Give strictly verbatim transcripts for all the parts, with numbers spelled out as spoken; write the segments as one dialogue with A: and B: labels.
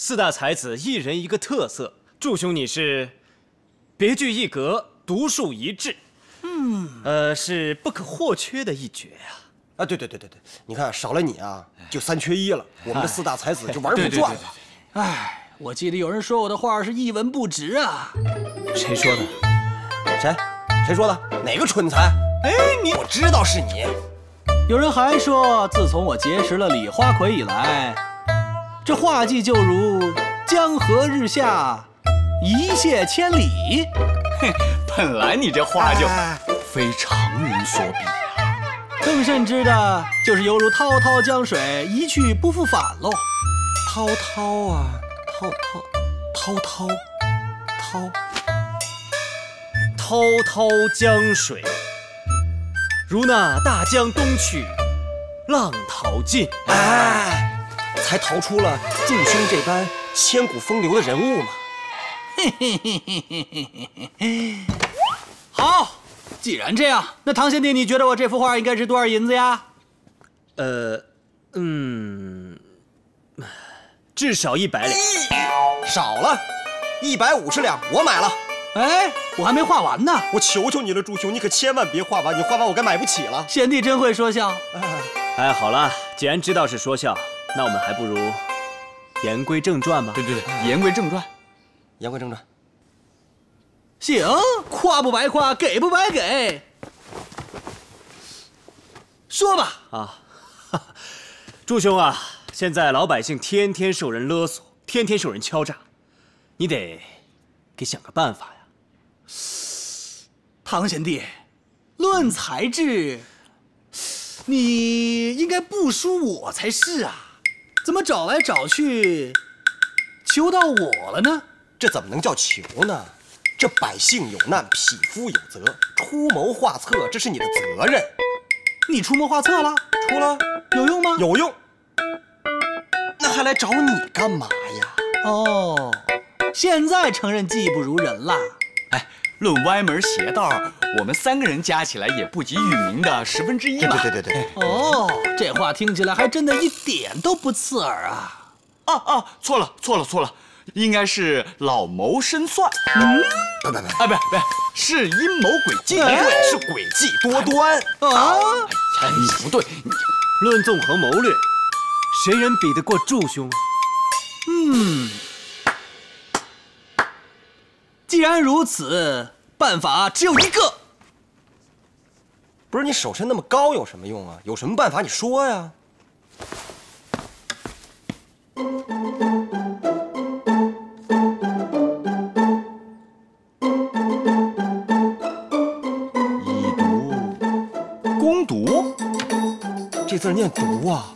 A: 四大才子一人一个特色，祝兄你是别具一格、独树一帜，嗯，呃，是不可或缺的一绝呀。
B: 啊，对对对对对，你看少了你啊，就三缺一了，我们这四大才子就玩不转了。
C: 哎，我记得有人说我的话是一文不值啊。
A: 谁说的？
B: 谁？谁说的？哪个蠢材？哎，你我知道是你。
C: 有人还说，自从我结识了李花魁以来，这画技就如江河日下，一泻千里。
D: 嘿，本来你这话就非常人所比呀、
C: 啊。更甚之的，就是犹如滔滔江水，一去不复返喽。
B: 滔滔啊，滔滔，滔滔，滔，
A: 滔滔江水。如那大江东去，浪淘尽。
B: 哎，才逃出了祝兄这般千古风流的人物嘛。
C: 嘿嘿嘿嘿嘿嘿嘿。好，既然这样，那唐贤弟，你觉得我这幅画应该值多少银子呀？
A: 呃，嗯，至少一百两。
B: 少了，一百五十两，我买了。
C: 哎，我还没画完呢！
B: 我求求你了，祝兄，你可千万别画完，你画完我该买不起了。
C: 贤弟真会说笑。
A: 哎，好了，既然知道是说笑，那我们还不如言归正传吧。
D: 对对对，言归正传，
B: 言归正传。
C: 行，夸不白夸，给不白给。说吧。
A: 啊，祝兄啊，现在老百姓天天受人勒索，天天受人敲诈，你得给想个办法呀。
C: 唐贤弟，论才智，你应该不输我才是啊！怎么找来找去，求到我了呢？
B: 这怎么能叫求呢？这百姓有难，匹夫有责，出谋划策，这是你的责任。
C: 你出谋划策了？
B: 出了，
C: 有用吗？
B: 有用。那还来找你干嘛呀？
C: 哦，现在承认技不如人了。
D: 哎。论歪门邪道，我们三个人加起来也不及宇明的十分之一嘛。
B: 对对对对。
C: 哦，这话听起来还真的一点都不刺耳啊！
D: 啊啊，错了错了错了，应该是老谋深算。
C: 嗯，
B: 不不不，
D: 啊不不，是阴谋诡计，
B: 不对，是诡计多端
C: 啊！
D: 哎呀，你不对，你
A: 论纵横谋略，谁人比得过祝兄啊？
C: 嗯。既然如此，办法只有一个。
B: 不是你手伸那么高有什么用啊？有什么办法你说呀？
D: 以毒攻毒，
B: 这字念毒啊。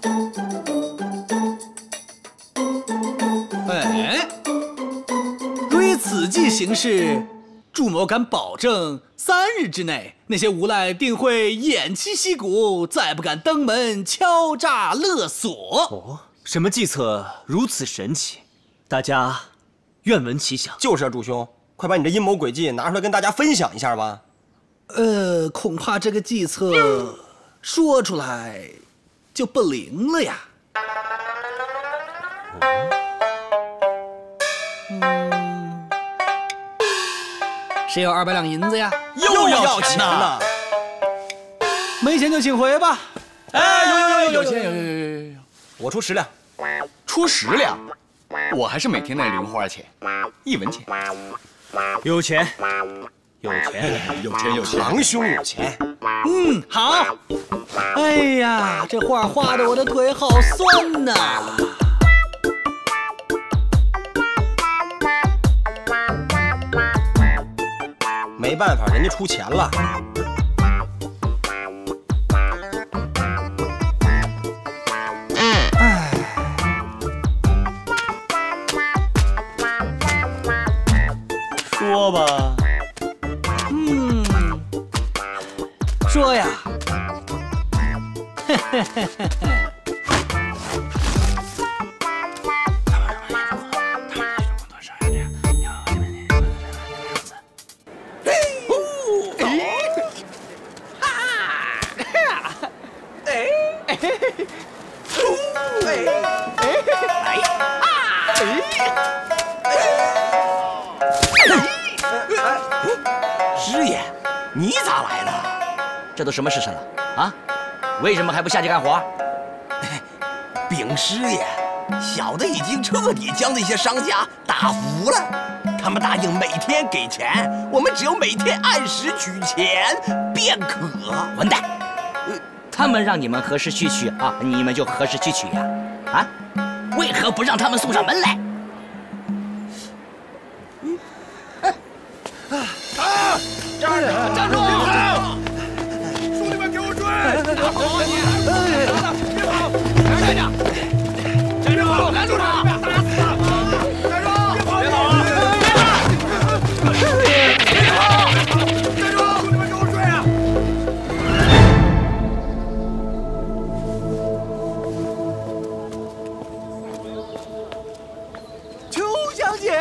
C: 哎。依此计行事，祝某敢保证，三日之内，那些无赖定会偃旗息鼓，再不敢登门敲诈勒索。
A: 哦，什么计策如此神奇？大家愿闻其详。
B: 就是啊，祝兄，快把你这阴谋诡计拿出来跟大家分享一下吧。
C: 呃，恐怕这个计策说出来就不灵了呀。嗯。谁有二百两银子呀？
D: 又要钱呐！
C: 没钱就请回吧。
D: 哎，有有有有有钱有有有有有，
B: 我出十两，
D: 出十两，我还是每天那零花钱，一文钱。
A: 有钱，有钱，
D: 有钱有钱，
B: 堂兄有钱。
C: 嗯，好。哎呀，这画画的我的腿好酸呐。
B: 没办法，人家出钱了。
C: 哎，
A: 说吧。
C: 嗯，说呀。嘿嘿嘿嘿嘿。
B: 师爷，你咋来了？
E: 这都什么时辰了啊？为什么还不下去干活？
B: 禀师爷，小的已经彻底将那些商家打服了。他们答应每天给钱，我们只有每天按时取钱便可。
E: 混蛋！他们让你们何时去取啊，你们就何时去取呀？啊？为何不让他们送上门来？嗯。
F: 啊！站住！站住！兄弟们，给我追！打跑你！别跑！站着！站住！拦住他！打死他！站住！别跑！别跑！别跑！站住！兄弟们，给我追啊！
C: 秋香姐，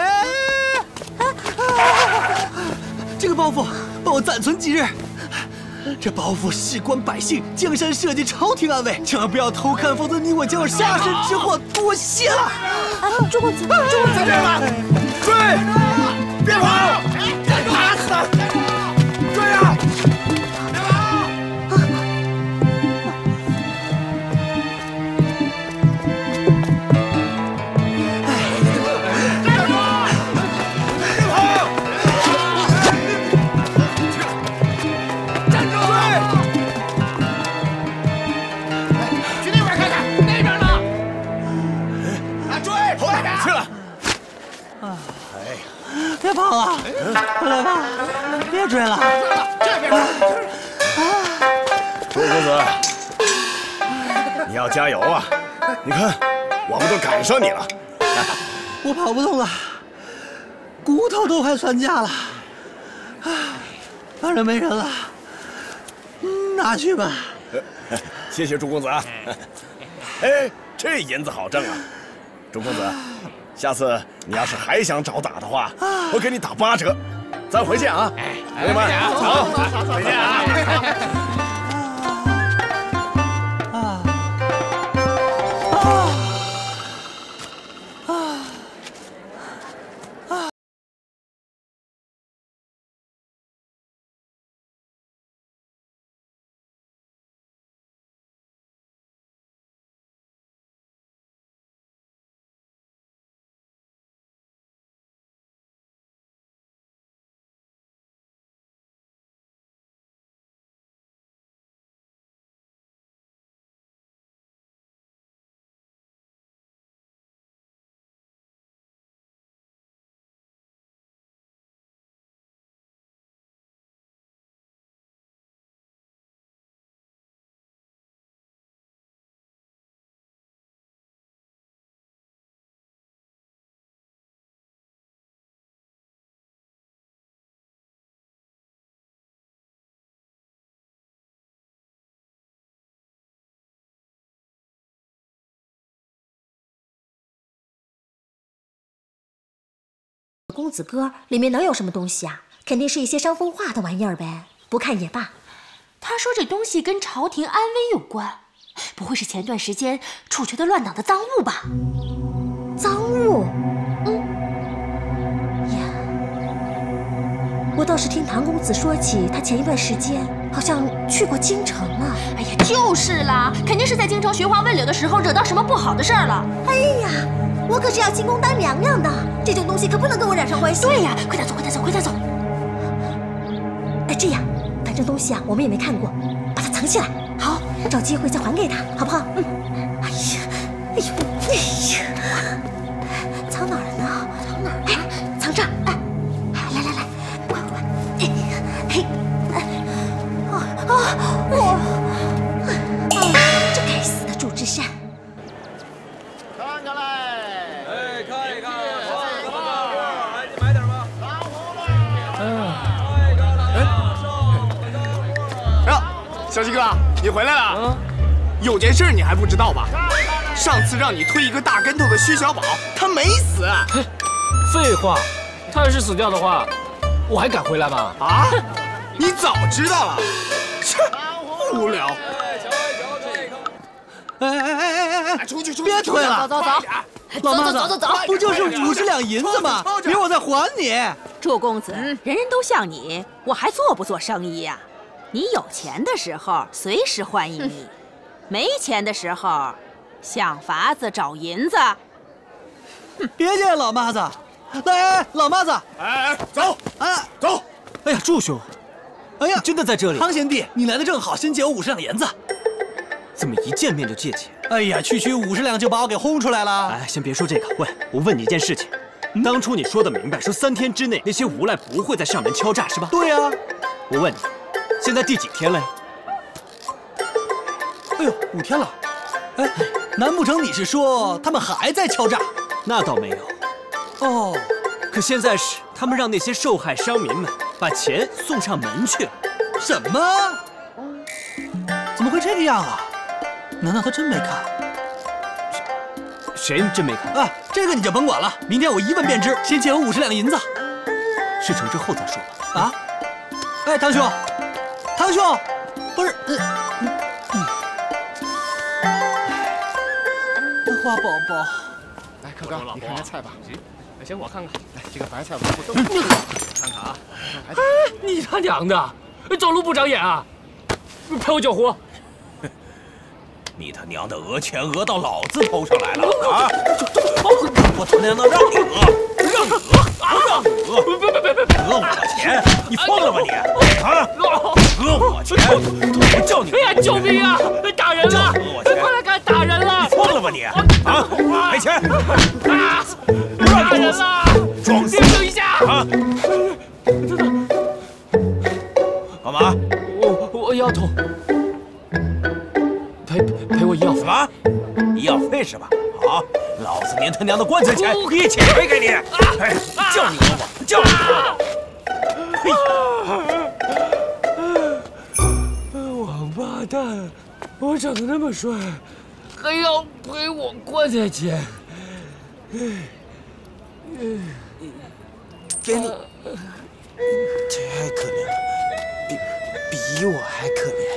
C: 这个包袱帮我暂存几日。这包袱事关百姓，江山社稷，朝廷安危，千万不要偷看，否则你我将有杀身之祸。多谢了。
G: 啊，朱公子，朱公子，
F: 别了，追！别跑！打死他！追啊！别跑！站住！别跑！站住！去那边看看，那边呢？啊，追！后边去了。
C: 别跑啊！回来吧，别追了。
F: 这边。
H: 朱公子，你要加油啊！你看，我们都赶上你了。
C: 我跑不动了，骨头都快散架了。反正没人了，拿去吧。
H: 谢谢朱公子啊！哎，这银子好挣啊！朱公子，下次你要是还想找打的话，我给你打八折。咱回见啊！朋友们，走，回见啊！
G: 公子哥里面能有什么东西啊？肯定是一些伤风化的玩意儿呗，不看也罢。
I: 他说这东西跟朝廷安危有关，不会是前段时间处决的乱党的赃物吧？
G: 赃物？嗯。呀，我倒是听唐公子说起，他前一段时间好像去过京城啊。
I: 哎呀，就是啦，肯定是在京城寻花问柳的时候惹到什么不好的事儿了。
G: 哎呀，我可是要进宫当娘娘的，这种东西可不能跟我染上关系。
I: 对呀，快点走，快点走，快点走。
G: 哎，这样，反正东西啊，我们也没看过，把它藏起来。好，找机会再还给他，好不好？嗯。哎呀，哎呦，哎呀，藏哪儿了呢？藏哪儿？哎，藏这儿。哎，来来来，快快快！哎，嘿，哎，啊啊，我，啊，这该死的祝枝山。
F: 看看来，
J: 哎，看一看，好什么？哎，你买点吧。
F: 大葫芦。
J: 哎呀，小鸡哥，你回来了。嗯。有件事你还不知道吧？上次让你推一个大跟头的薛小宝，他没死。
K: 废话，他要是死掉的话，我还敢回来吗？
J: 啊？你早知道了。切，无聊。
C: 哎哎哎哎哎哎！
J: 出去出去！
C: 别推了，
I: 走走走。
C: 老妈子，
I: 走走走走
C: 不就是五十两银子吗？明儿我再还你。
L: 祝公子，人人都像你，我还做不做生意呀？你有钱的时候随时欢迎你，没钱的时候想法子找银子。
C: 别介，老妈子。来，老妈子，
H: 哎哎，走，
C: 哎，
H: 走。
A: 哎呀，祝兄，
C: 哎呀，
A: 真的在这里。
C: 汤贤弟，你来的正好，先借我五十两银子。
A: 怎么一见面就借钱？
C: 哎呀，区区五十两就把我给轰出来了。
A: 哎，先别说这个。喂，我问你一件事情，嗯、当初你说的明白，说三天之内那些无赖不会再上门敲诈，是吧？
C: 对呀、啊。
A: 我问你，现在第几天了？
C: 哎呦，五天了。哎，难不成你是说他们还在敲诈？
A: 那倒没有。
C: 哦，
A: 可现在是他们让那些受害商民们把钱送上门去了。
C: 什么？怎么会这个样啊？难道他真没看？
A: 谁真没看？
C: 啊，这个你就甭管了，明天我一问便知。先借我五十两银子，
A: 事成之后再说吧。
C: 啊？哎，堂兄，堂兄，不是，嗯嗯，花宝宝，
J: 来，柯刚，你看看菜吧。
K: 行，先我看看。
J: 来，这个白菜我不动。看看啊，
K: 哎，你他娘的，走路不长眼啊！陪我搅和。
B: 你他娘的讹钱讹到老子头上来了啊！我他娘的让你讹，让你讹，让你讹！别别别别别！讹我钱，你疯了吧你？啊！讹我钱！我叫你！
K: 哎呀，救命啊！打人了！快来看，打人了！
B: 你疯了吧你？啊！赔钱！
K: 啊！打人了！
B: 装死！
K: 等一下！
B: 啊！干嘛？
K: 我我腰痛。赔赔我医药费？
B: 什么？医药费是吧？好，老子连他娘的棺材钱一起赔给你！哎，叫你讹我，叫你
K: 讹我！王八蛋！我长得那么帅，还要赔我棺材钱？
B: 给你，这太可怜了，比比我还可怜。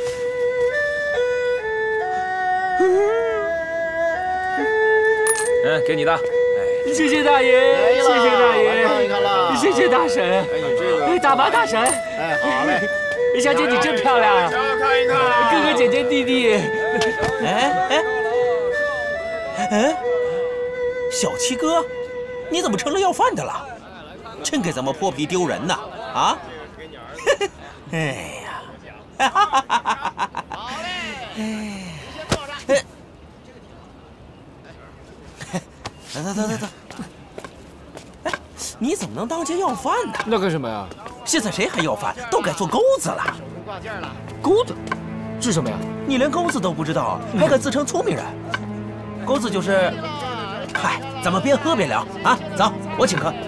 A: 哎，给你的。
K: 哎，谢谢大爷，谢谢大爷，谢谢大婶。哎，
J: 你这个
K: 大妈大婶。
J: 哎，好嘞。
K: 小姐你真漂亮，
J: 看一看。
K: 哥哥姐姐弟弟。
B: 哎哎哎，小七哥，你怎么成了要饭的了？真给咱们泼皮丢人呐！啊？哎呀！哈哈哈哈哈哈！好嘞。哎。走走走走走！哎，你怎么能当街要饭呢？
K: 那干什么呀？
B: 现在谁还要饭？都改做钩子了。
J: 挂件了。
K: 钩子是什么呀？
B: 你连钩子都不知道，还敢自称聪明人？钩子就是……嗨，咱们边喝边聊啊！走，我请客。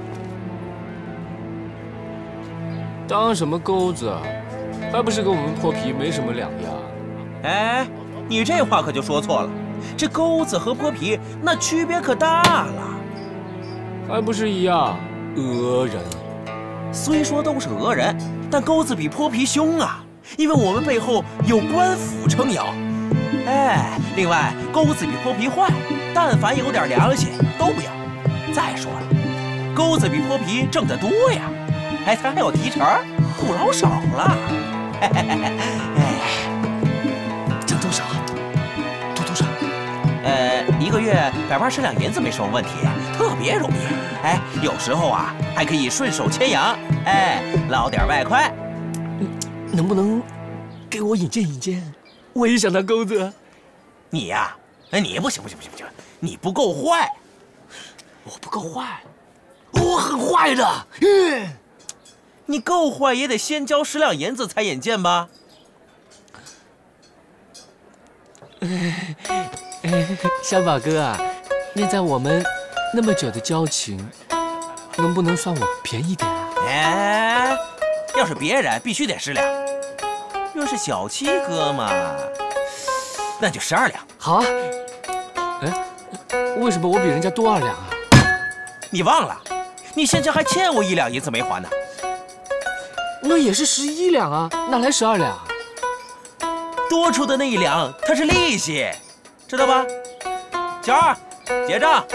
K: 当什么钩子？还不是跟我们泼皮没什么两样。
B: 哎，你这话可就说错了。这钩子和泼皮那区别可大了，
K: 还不是一样，讹人。
B: 虽说都是讹人，但钩子比泼皮凶啊，因为我们背后有官府撑腰。哎，另外钩子比泼皮坏，但凡有点良心都不要。再说了，钩子比泼皮挣得多呀，哎，他还有提成，不老少了。嘿嘿嘿嘿哎，挣多少？呃，一个月百八十两银子没什么问题，特别容易。哎，有时候啊，还可以顺手牵羊，哎，捞点外快。
K: 能不能给我引荐引荐？我也想当钩子。
B: 你呀，哎，你不行不行不行不行，你不够坏。
K: 我不够坏，我很坏的。嗯，
B: 你够坏也得先交十两银子才引荐吧？
K: 小宝哥啊，念在我们那么久的交情，能不能算我便宜点啊？
B: 哎，要是别人必须得十两，要是小七哥嘛，那就十二两。
K: 好啊。哎，为什么我比人家多二两啊？
B: 你忘了，你现在还欠我一两银子没还呢。
K: 那也是十一两啊，哪来十二两？
B: 多出的那一两，它是利息。知道吧？小二，
D: 结账。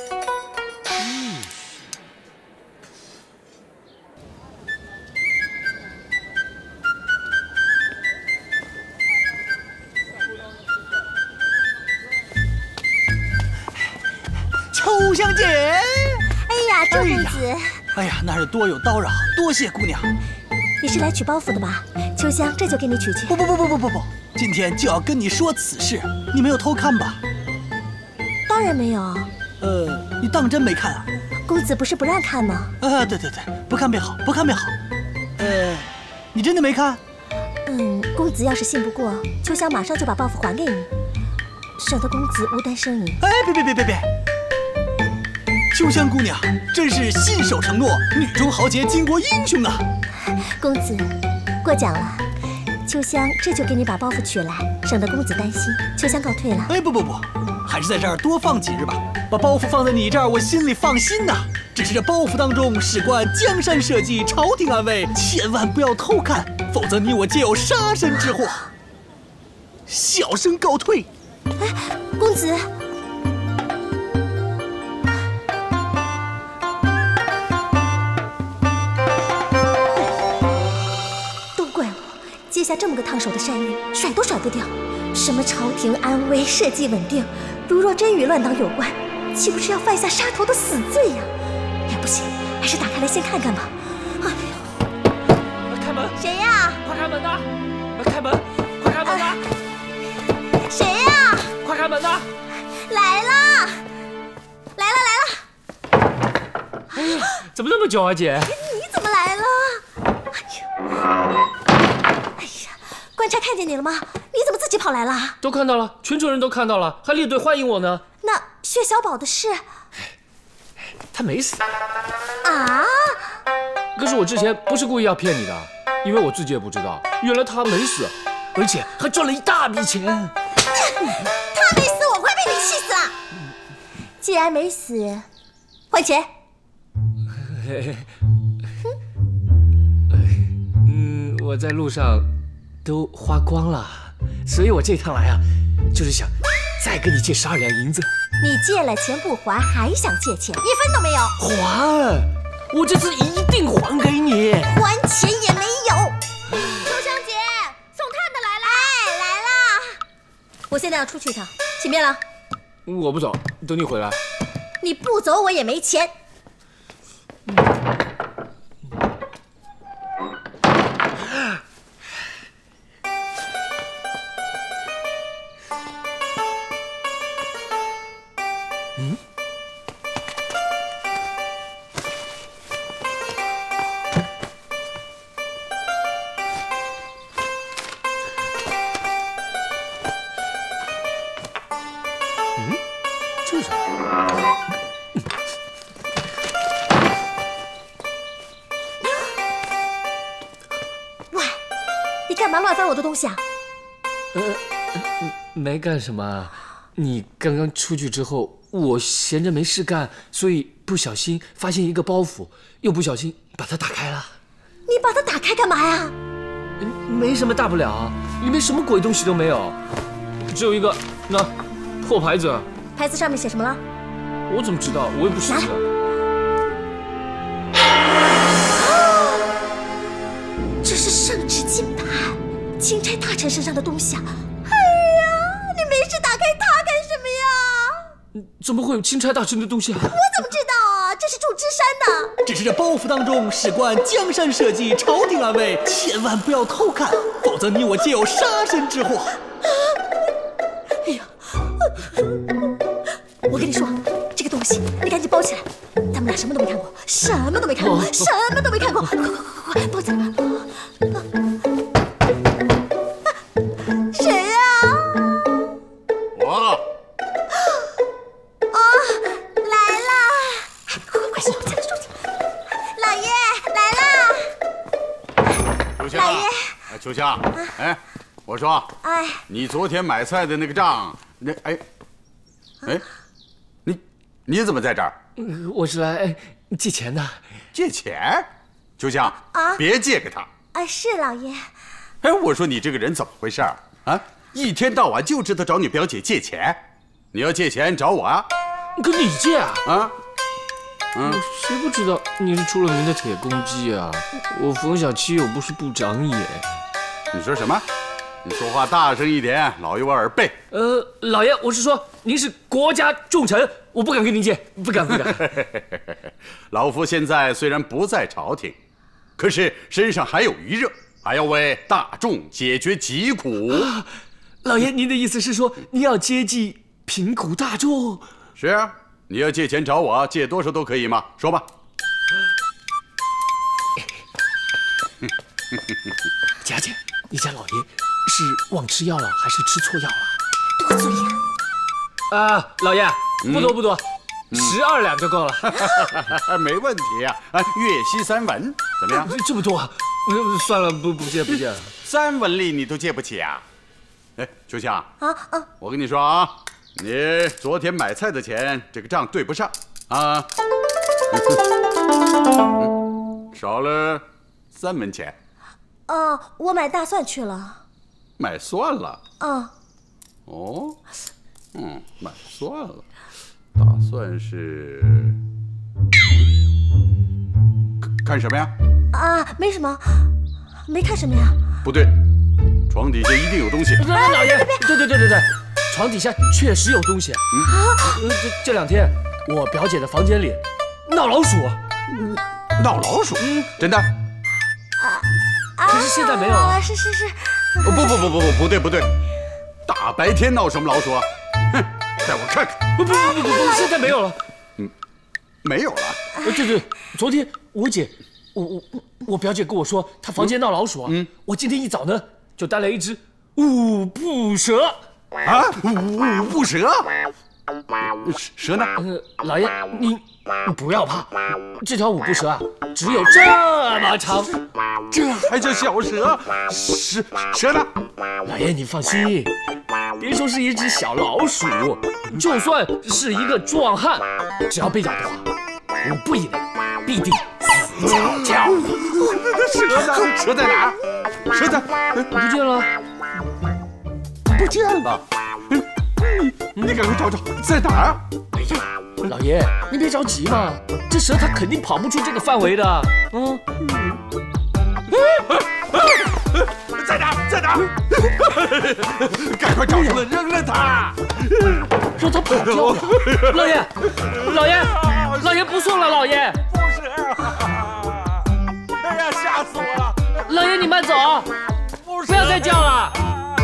C: 秋香姐，
G: 哎呀，周公子，
C: 哎呀，那是多有叨扰，多谢姑娘。
G: 你是来取包袱的吧？秋香这就给你取去。
C: 不不不不不不不，今天就要跟你说此事，你没有偷看吧？
G: 当然没有。
C: 呃，你当真没看啊？
G: 公子不是不让看吗？
C: 啊，对对对，不看便好，不看便好。呃，你真的没看？
G: 嗯，公子要是信不过，秋香马上就把包袱还给你，省得公子无端生疑。
C: 哎，别别别别别！秋香姑娘真是信守承诺，女中豪杰，巾帼英雄啊！
G: 公子，过奖了。秋香这就给你把包袱取来，省得公子担心。秋香告退了。
C: 哎，不不不，还是在这儿多放几日吧。把包袱放在你这儿，我心里放心呐。只是这包袱当中事关江山社稷、朝廷安危，千万不要偷看，否则你我皆有杀身之祸。小生告退。
G: 哎，公子。接下这么个烫手的山芋，甩都甩不掉。什么朝廷安危、社稷稳定，如若真与乱党有关，岂不是要犯下杀头的死罪呀？也不行，还是打开来先看看吧。哎呦，
K: 开门！
G: 谁呀？
K: 快开门呐！开门！快开门呐！
G: 谁呀？
K: 快开门呐！
G: 来啦！来了来了！
K: 哎呀，怎么那么久啊，姐？
G: 你怎么来了？哎呦！官差看见你了吗？你怎么自己跑来了？
K: 都看到了，全城人都看到了，还列队欢迎我呢。
G: 那薛小宝的事，
K: 他没死
G: 啊！
K: 可是我之前不是故意要骗你的，因为我自己也不知道，原来他没死，而且还赚了一大笔钱。
G: 他没死，我快被你气死了！既然没死，还钱。
K: 嗯，我在路上都花光了，所以我这趟来啊，就是想再跟你借十二两银子。
G: 你借了钱不还，还想借钱，一分都没有。
K: 还，我这次一定还给你。
G: 还钱也没有。秋香姐，送炭的来了。哎，来啦！我现在要出去一趟，请便了。
K: 我不走，等你回来。
G: 你不走，我也没钱。
K: 嗯？嗯？这是？
G: 喂，你干嘛乱翻我的东西啊？
K: 呃，没干什么。你刚刚出去之后，我闲着没事干，所以不小心发现一个包袱，又不小心把它打开了。
G: 你把它打开干嘛呀？
K: 没什么大不了啊，里面什么鬼东西都没有，只有一个那破牌子。
G: 牌子上面写什么了？
K: 我怎么知道？我也不识字。
G: 这是圣旨金牌，钦差大臣身上的东西啊！哎呀，你没事打开它干什么呀？
K: 怎么会有钦差大臣的东西啊？
G: 我怎么知道啊？这是祝枝山的。
C: 只是这包袱当中事关江山社稷、朝廷安危，千万不要偷看，否则你我皆有杀身之祸。
G: 哎呀，我跟你说，这个东西你赶紧包起来，咱们俩什么都没看过，什么都没看过，哦、什么都没看过，快快快快快，包起来吧！谁呀？
F: 我。
G: 哦，来了！快快快，收起来，收起来！老爷来了！
F: 秋香，老爷，哎，秋香，哎，我说，哎，你昨天买菜的那个账，那哎，哎，你你怎么在这儿？
K: 我是来借钱的。
F: 借钱？秋香啊，别借给他。
G: 啊，是老爷。
F: 哎，我说你这个人怎么回事啊？一天到晚就知道找你表姐借钱，你要借钱找我啊？
K: 跟你借啊？
M: 啊？嗯，
K: 谁不知道你是出了名的铁公鸡啊？我冯小七又不是不长眼。
M: 你说什么？你说话大声一点，老爷我耳背。
K: 呃，老爷，我是说您是国家重臣，我不敢跟您借，不敢不敢。
M: 老夫现在虽然不在朝廷，可是身上还有余热，还要为大众解决疾苦。
K: 啊、老爷，您的意思是说您要接济贫苦大众？
M: 是啊，你要借钱找我，借多少都可以嘛，说吧。
K: 佳姐，你家老爷是忘吃药了，还是吃错药了？
G: 多嘴呀！
K: 啊，老爷，不多不多，十二两就够了。
M: 没问题啊，啊，月息三文，怎么样？
K: 这么多，算了，不不借不借了。
M: 三文利你都借不起啊？哎，秋香
G: 啊啊！
M: 我跟你说啊，你昨天买菜的钱，这个账对不上啊，少了三文钱。
G: 哦，我买大蒜去了。
M: 买蒜了？
G: 啊。
M: 哦，嗯，买蒜了。打算是看什么呀？
G: 啊，没什么，没看什么呀。
M: 不对，床底下一定有东西。
K: 老爷，对对对对对，床底下确实有东西。嗯，这这两天我表姐的房间里闹老鼠。
M: 嗯，闹老鼠？嗯，真的？
G: 啊。
K: 可是现在没有了。
G: 是是是。
M: 不不不不不不对不对，大白天闹什么老鼠啊？哼，带我看看。
K: 不不不不不，现在没有了。
M: 嗯，没有了。
K: 对对，昨天我姐，我我我表姐跟我说她房间闹老鼠啊。嗯。我今天一早呢就带来一只五步蛇。
M: 啊，五五步蛇？蛇呢？
K: 呃，老爷你不要怕，这条五步蛇啊只有这么长。
M: 这还叫小蛇？蛇蛇呢？
K: 老爷你放心，别说是一只小老鼠，就算是一个壮汉，只要被咬的话，五步以内必定死翘翘。
M: 蛇呢？蛇在哪儿？蛇在
K: 不见了，
M: 不见了。你你赶快找找，在哪儿？
K: 哎呀，老爷你别着急嘛，这蛇它肯定跑不出这个范围的。嗯。
M: 在哪？在哪？赶快找出来，扔了它！
K: 让它跑掉了。老爷，老爷，老爷不送了，老爷。
F: 不是，哎呀，吓死我了！
K: 老爷你慢走，
F: 不
K: 不要再叫了。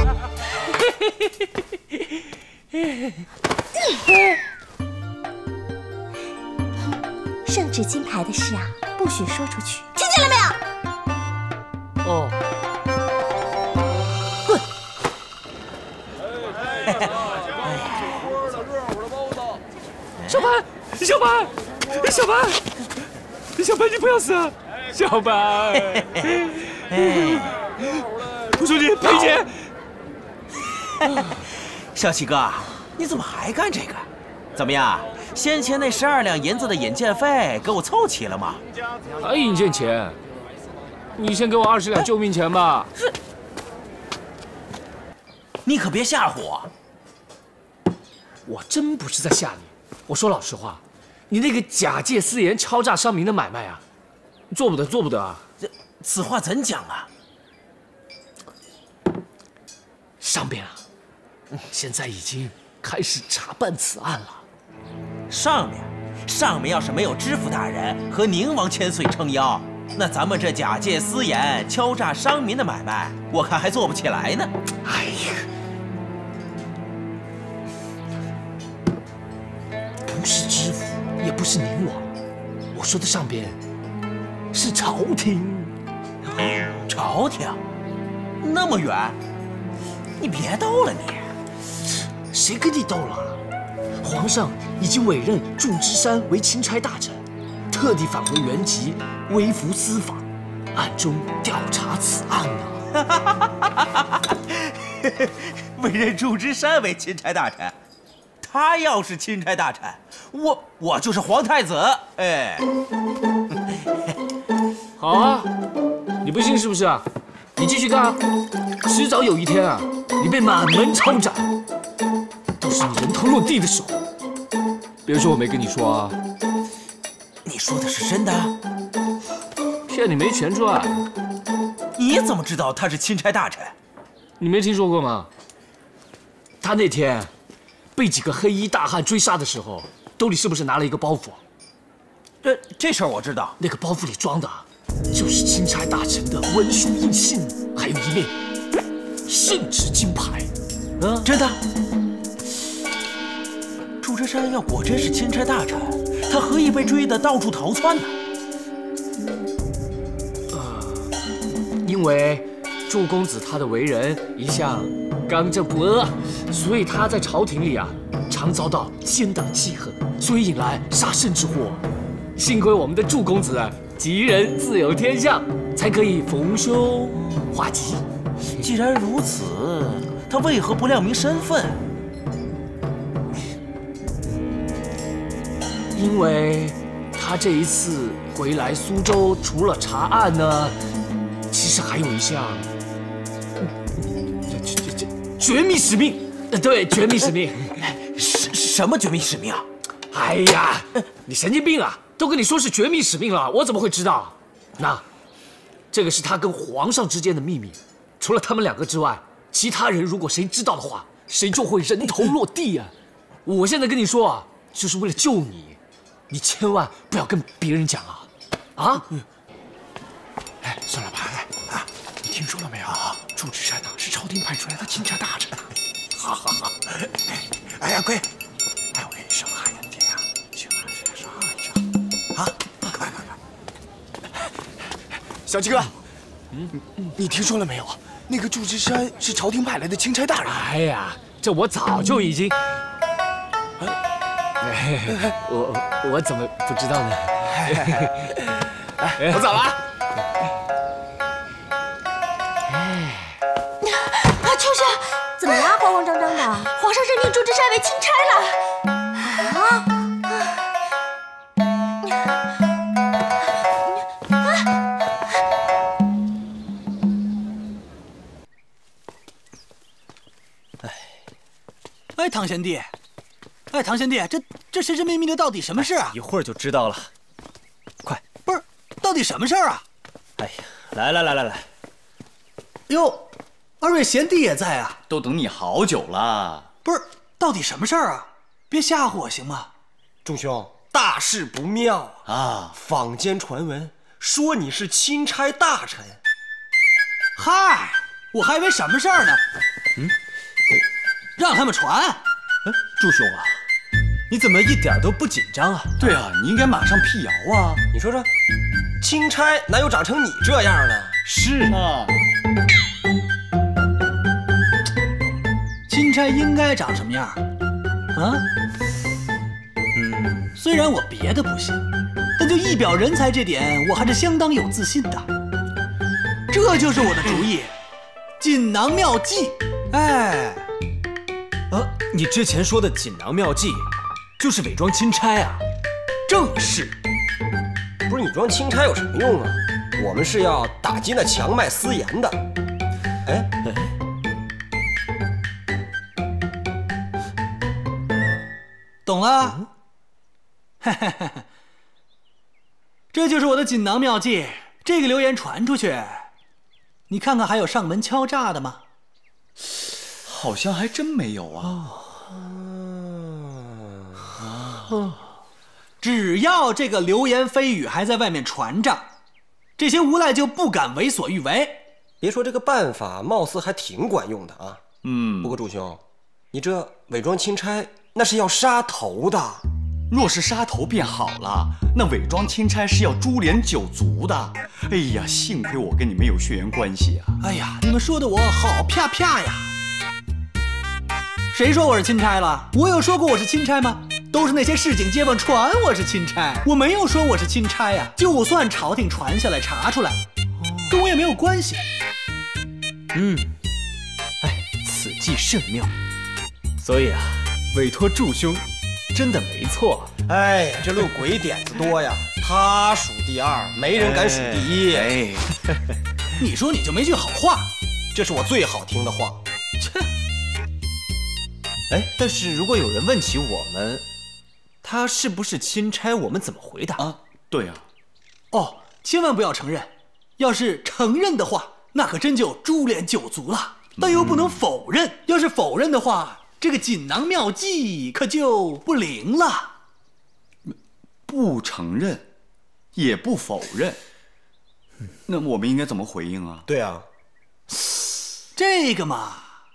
G: 圣旨金牌的事啊，不许说出去，听见了没有？
K: 哦，
G: 滚！
K: 小白，小白，小白，小白，你不要死啊！小白，我说你赔钱。
B: 小七哥，你怎么还干这个？怎么样？先前那十二两银子的引荐费给我凑齐了吗？
K: 还引荐钱？你先给我二十两救命钱吧。
B: 是。你可别吓唬我。
K: 我真不是在吓你。我说老实话，你那个假借私盐敲诈商民的买卖啊，做不得，做不得啊！
B: 这此话怎讲啊？
K: 上边啊，现在已经开始查办此案了。
B: 上面，上面要是没有知府大人和宁王千岁撑腰，那咱们这假借私盐敲诈商民的买卖，我看还做不起来呢。
K: 哎呀，不是知府，也不是宁王，我说的上边是朝廷。
B: 朝廷？那么远？你别逗了你。
K: 谁跟你斗了？皇上已经委任祝枝山为钦差大臣，特地返回原籍，微服私访，暗中调查此案呢。
B: 委任祝枝山为钦差大臣，他要是钦差大臣，我我就是皇太子。哎，
K: 好啊，你不信是不是啊？你继续干啊，迟早有一天啊，你被满门抄斩。到时你人头落地的时候， 别说我没跟你说啊。
B: 你说的是真的？
K: 骗你没钱赚。
B: 你怎么知道他是钦差大臣？
K: 你没听说过吗？他那天被几个黑衣大汉追杀的时候，兜里是不是拿了一个包袱？
B: 这这事儿我知道。
K: 那个包袱里装的，就是钦差大臣的文书印信，还有一面圣旨金牌。
B: 嗯，真的。祝枝山要果真是钦差大臣，他何以被追得到处逃窜呢？
K: 因为祝公子他的为人一向刚正不阿，所以他在朝廷里啊常遭到奸党记恨，所以引来杀身之祸。幸亏我们的祝公子啊吉人自有天相，才可以逢凶化吉。
B: 既然如此，他为何不亮明身份？
K: 因为他这一次回来苏州，除了查案呢，其实还有一项这这这绝密使命。对，绝密使命。
B: 什什么绝密使命啊？
K: 哎呀，你神经病啊！都跟你说是绝密使命了，我怎么会知道？那这个是他跟皇上之间的秘密，除了他们两个之外，其他人如果谁知道的话，谁就会人头落地啊！我现在跟你说啊，就是为了救你，你千万不要跟别人讲啊！啊？嗯。
J: 哎，孙老板，哎啊，你听说了没有？祝枝山呐是朝廷派出来的钦差大臣。好好好。哎呀，贵，哎，我给你生孩子呀，行啊，生一生。啊，快快快！小七哥，嗯，你听说了没有？那个祝枝山是朝廷派来的钦差大人。
K: 哎呀，这我早就已经……我我怎么不知道呢？
J: 哎，我走了啊。
G: 啊，秋生，怎么啦？慌慌张张的。
I: 皇上任命祝枝山为钦差了。
G: 啊？
C: 哎，唐贤弟，哎，唐贤弟，这这神神秘秘的到底什么事啊？
A: 一会儿就知道了。快，
C: 不是，到底什么事儿啊？
A: 哎呀，来来来来来，
C: 哟，二位贤弟也在啊？
D: 都等你好久了。
C: 不是，到底什么事儿啊？别吓唬我行吗？
N: 众兄，大事不妙
D: 啊！
N: 坊间传闻说你是钦差大臣。
C: 嗨，我还以为什么事儿呢？嗯，让他们传。
A: 哎，祝兄啊，你怎么一点都不紧张啊？
D: 对啊，你应该马上辟谣啊！
N: 你说说，钦差哪有长成你这样的？
A: 是
D: 啊。
C: 钦差应该长什么样？啊？
A: 嗯，
C: 虽然我别的不行，但就一表人才这点，我还是相当有自信的。这就是我的主意，锦囊妙计。哎，
A: 呃，你之前说的锦囊妙计，就是伪装钦差啊？
C: 正是。
N: 不是你装钦差有什么用啊？我们是要打击那强卖私盐的。哎哎。
C: 懂了，嘿嘿嘿，这就是我的锦囊妙计。这个流言传出去，你看看还有上门敲诈的吗？
D: 好像还真没有啊。
C: 哦，只要这个流言蜚语还在外面传着，这些无赖就不敢为所欲为。
N: 别说这个办法，貌似还挺管用的啊。
D: 嗯，
N: 不过祝兄，你这伪装钦差。那是要杀头的，
D: 若是杀头便好了。那伪装钦差是要株连九族的。哎呀，幸亏我跟你没有血缘关系啊！
C: 哎呀，你们说的我好啪啪呀！谁说我是钦差了？我有说过我是钦差吗？都是那些市井街坊传我是钦差，我没有说我是钦差呀。就算朝廷传下来查出来，跟我也没有关系。
A: 嗯，哎，此计甚妙。所以啊。委托祝兄，真的没错。
N: 哎呀，这论鬼点子多呀，他数第二，没人敢数第一。
D: 哎，
C: 你说你就没句好话，
N: 这是我最好听的话。
C: 切！
A: 哎，但是如果有人问起我们， 他是不是钦差，我们怎么回答
D: 啊？对呀、
C: 啊。哦，千万不要承认，要是承认的话，那可真就株连九族了。但又不能否认，要是否认的话，这个锦囊妙计可就不灵了。
D: 不承认，也不否认，那我们应该怎么回应啊？
N: 对啊，
C: 这个嘛，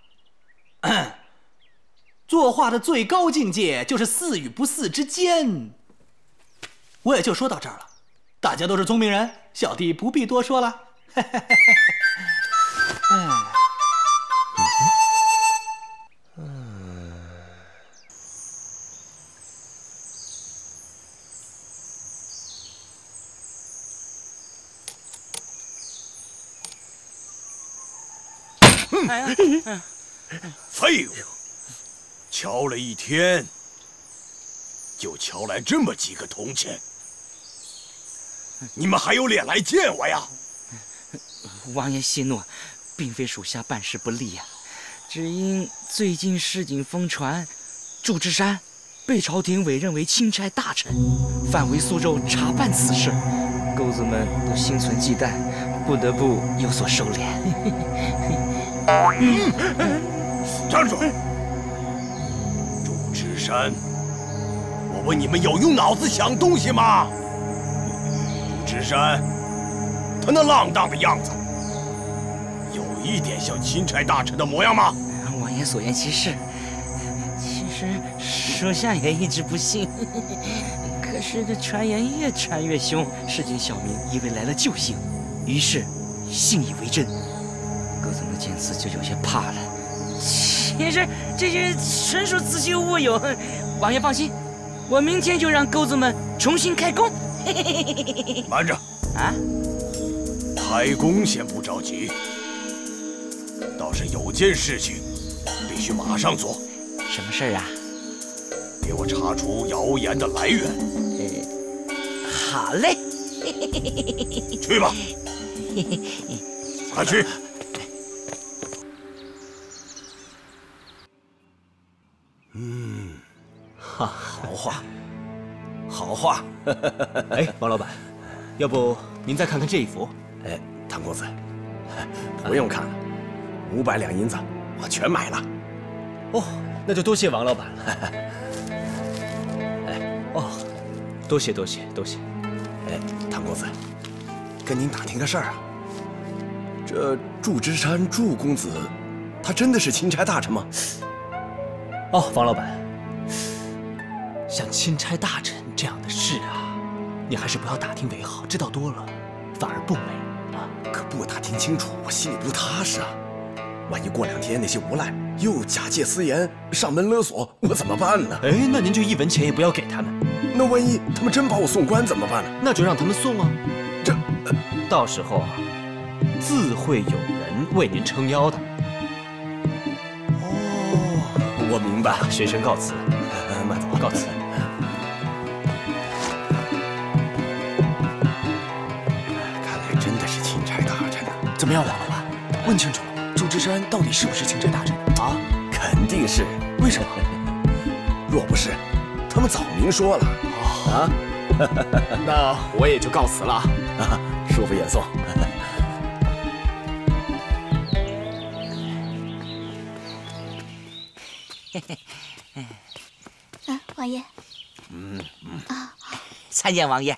C: 作画的最高境界就是似与不似之间。我也就说到这儿了，大家都是聪明人，小弟不必多说了。哎。
H: 废物！瞧了一天，就瞧来这么几个铜钱，你们还有脸来见我呀？
E: 王爷息怒，并非属下办事不力呀、啊，只因最近市井疯传，祝枝山被朝廷委任为钦差大臣，返回苏州查办此事，钩子们都心存忌惮，不得不有所收敛。
H: 站住！祝枝山，我问你们有用脑子想东西吗？祝枝山，他那浪荡的样子，有一点像钦差大臣的模样吗？
E: 王爷所言其是，其实属下也一直不信。可是这传言越传越凶，市井小民以为来了救星，于是信以为真。钩子们见此就有些怕了。其实这些纯属子虚乌有，王爷放心，我明天就让钩子们重新开工。
H: 慢着
E: 啊！
H: 开工先不着急，倒是有件事情必须马上做。
E: 什么事儿啊？
H: 给我查出谣言的来源。
E: 呃，好嘞。
H: 去吧，快去。
A: 嗯，哈，好话，
H: 好话。
A: 哎，王老板，要不您再看看这一幅？
H: 哎，唐公子，不用看了，五百两银子我全买了。
A: 哦，那就多谢王老板了。哎，哦，多谢多谢多谢。
H: 哎，唐公子，跟您打听个事儿啊。这祝枝山祝公子，他真的是钦差大臣吗？
A: 哦，王老板，像钦差大臣这样的事啊，你还是不要打听为好，知道多了反而不美啊。
H: 可不打听清楚，我心里不踏实啊。万一过两天那些无赖又假借私盐上门勒索，我怎么办呢？
A: 哎，那您就一文钱也不要给他们。
H: 那万一他们真把我送官怎么办呢？
A: 那就让他们送啊。
H: 这，
A: 到时候啊，自会有人为您撑腰的。我明白了，学生告辞。
H: 慢走，
A: 告辞。
H: 看来真的是钦差大臣啊！
K: 怎么样，王老板？问清楚了，祝枝山到底是不是钦差大臣啊？
H: 肯定是。
K: 为什么？
H: 若不是，他们早明说了。啊，
K: 那我也就告辞了。
H: 啊，恕不远送。
G: 啊，王爷。
H: 嗯嗯
E: 啊，参见王爷。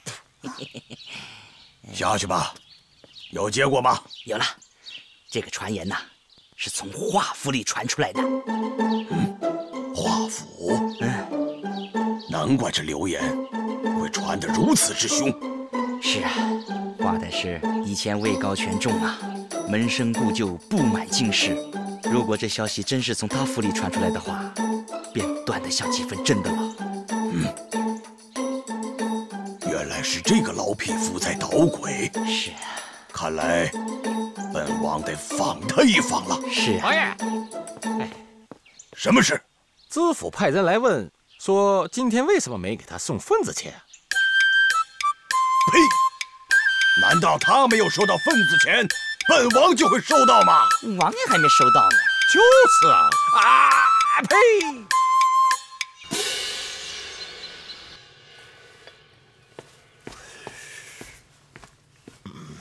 H: 下去吧，有结果吗？
E: 有了，这个传言呐，是从华府里传出来的。
H: 嗯，华府。嗯，难怪这流言会传得如此之凶。
E: 是啊，话的是以前位高权重啊，门生故旧，布满京师。如果这消息真是从他府里传出来的话，便断得像几分真的了。
H: 嗯，原来是这个老匹夫在捣鬼。
E: 是啊，
H: 看来本王得访他一访了。
E: 是啊，
J: 王爷，
H: 哎，什么事？
J: 知府派人来问，说今天为什么没给他送份子钱？
H: 呸！难道他没有收到份子钱，本王就会收到吗？
E: 王爷还没收到呢。
J: 就是啊！啊呸！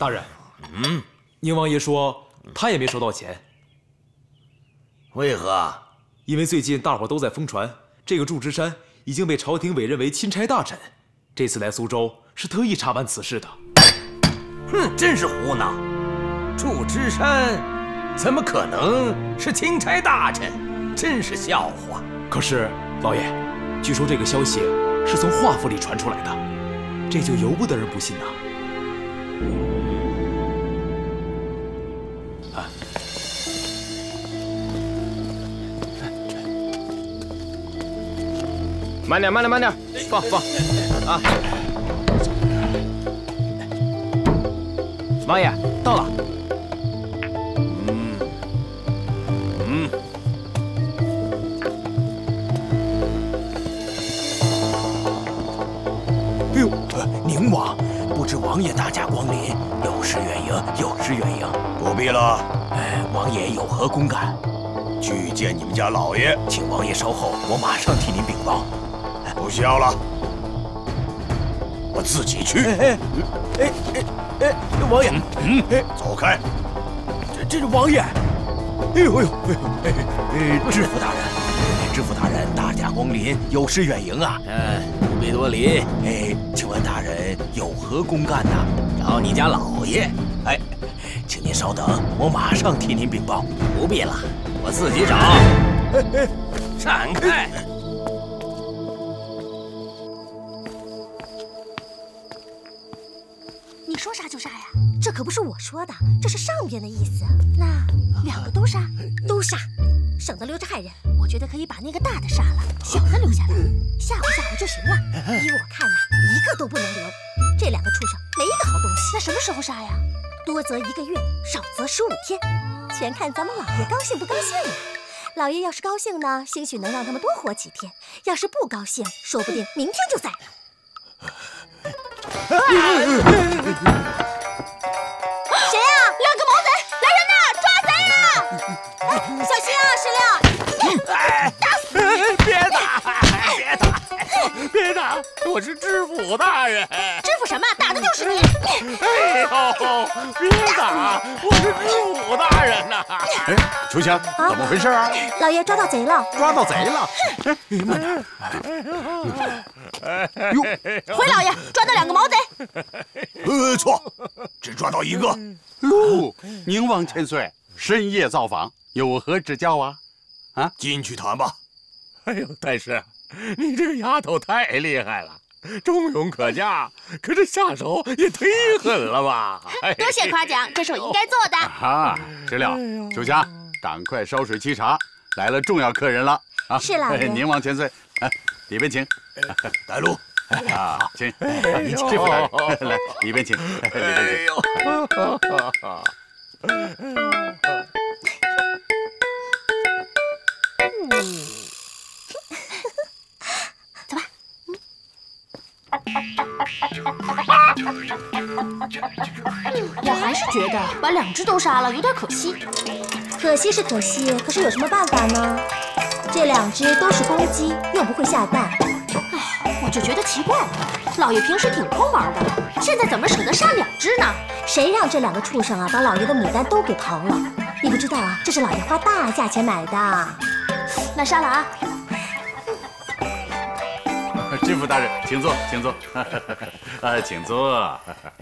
O: 大人，嗯，宁王爷说他也没收到钱。
B: 为何？
O: 因为最近大伙都在疯传，这个祝枝山已经被朝廷委任为钦差大臣。这次来苏州是特意查办此事的。
B: 哼，真是胡闹！祝枝山怎么可能是钦差大臣？真是笑话！
O: 可是老爷，据说这个消息是从华府里传出来的，这就由不得人不信呐。啊！
N: 慢点，慢点，慢点，放放啊！王爷到了。
B: 嗯嗯。
K: 哎呦，宁王，不知王爷大驾光临，有失远迎，有失远迎。
B: 不必了。
K: 哎，王爷有何公干？
B: 去见你们家老爷，
K: 请王爷稍后，我马上替您禀报。
B: 不需要了，我自己去。
K: 哎哎哎哎，王爷，
B: 嗯，走开！
K: 这这是王爷。哎呦哎呦哎呦哎哎，知府大人，知府大人大驾光临，有失远迎啊。
B: 嗯，不必多礼。
K: 哎，请问大人有何公干呢？
B: 找你家老爷。
K: 哎，请您稍等，我马上替您禀报。
B: 不必了，我自己找。
K: 哎哎，
B: 闪开！
G: 你说杀就杀呀？这可不是我说的，这是上边的意思。那两个都杀，都杀，省得留着害人。我觉得可以把那个大的杀了，小的留下来，吓唬吓唬就行了。依我看呐，一个都不能留。这两个畜生没一个好东西。
I: 那什么时候杀呀？
G: 多则一个月，少则十五天，全看咱们老爷高兴不高兴呀。老爷要是高兴呢，兴许能让他们多活几天；要是不高兴，说不定明天就宰了。谁呀？两个毛贼！来人呐，抓贼呀！哎，小心啊，石榴！
F: 打死你！别打！别打！别打！我是知府大人。
G: 知府什么？打的就是你！
F: 哎呦，别打！我是知府大人呐！
M: 哎，秋香，怎么回事啊？
G: 老爷抓到贼了！
M: 抓到贼了！哎，慢点。
G: 哟，回老爷，抓到两个毛贼。
B: 呃，错，只抓到一个。
M: 哟，宁王千岁，深夜造访，有何指教啊？啊，
B: 进去谈吧。
F: 哎呦，太师，你这个丫头太厉害了，忠勇可嘉，可是下手也忒狠了吧？
I: 多谢夸奖，这是我应该做的。
M: 啊，知了，秋香，赶快烧水沏茶，来了重要客人了啊！
G: 是老爷。
M: 宁王千岁，啊，里边请。
B: 带路。
M: 啊，请，您请，知府大人，来里边请，里边请。
I: 走吧。我还是觉得把两只都杀了有点可惜。
G: 可惜是可惜，可是有什么办法呢？这两只都是公鸡，又不会下蛋。
I: 哎，我就觉得奇怪了，老爷平时挺抠门的，现在怎么舍得杀两只呢？
G: 谁让这两个畜生啊，把老爷的牡丹都给刨了？你不知道啊，这是老爷花大价钱买的。
I: 那杀了啊！
M: 知府大人，请坐，请坐。啊，请坐。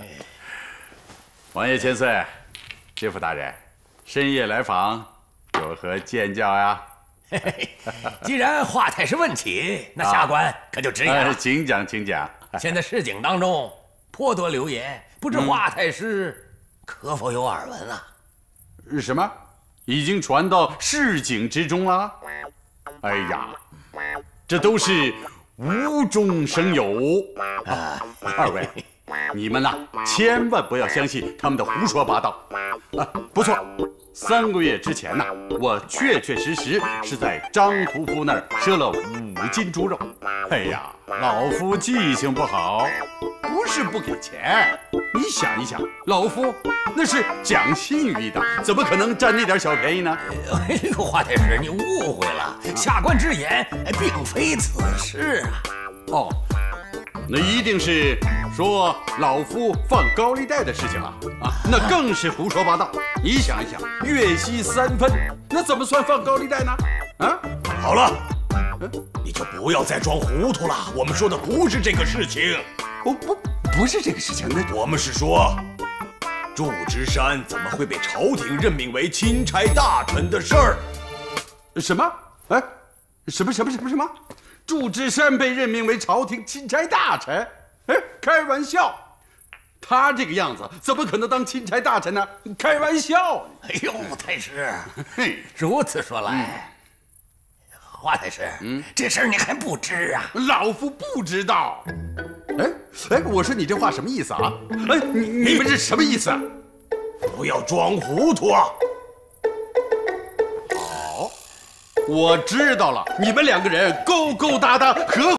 M: 王爷千岁，知府大人，深夜来访，有何见教呀？
B: 既然华太师问起，那下官可就直言了。
M: 请讲，请讲。
B: 现在市井当中颇多流言，不知华太师可否有耳闻啊？
M: 什么？已经传到市井之中了？哎呀，这都是无中生有啊！二位，你们呐，千万不要相信他们的胡说八道啊！不错。三个月之前呐，我确确实实是在张屠夫那儿赊了五斤猪肉。哎呀，老夫记性不好，不是不给钱。你想一想，老夫那是讲信誉的，怎么可能占那点小便宜呢？
B: 哎呦，华太师，你误会了，下官之言并非此事啊。
M: 哦，那一定是说老夫放高利贷的事情了啊，那更是胡说八道。你想一想，月息三分，那怎么算放高利贷呢？啊，
H: 好了，你就不要再装糊涂了。我们说的不是这个事情，
M: 不不不是这个事情，那
H: 我们是说，祝枝山怎么会被朝廷任命为钦差大臣的事儿。
M: 什么？哎，什么什么什么什么？祝枝山被任命为朝廷钦差大臣？哎，开玩笑！他这个样子怎么可能当钦差大臣呢？开玩笑！
B: 哎呦，太师，如此说来，华太师，嗯，这事儿你还不知啊？
M: 老夫不知道。哎哎，我说你这话什么意思啊？哎，你你们这什么意思？
H: 不要装糊涂啊！
M: 好，我知道了，你们两个人勾勾搭搭，合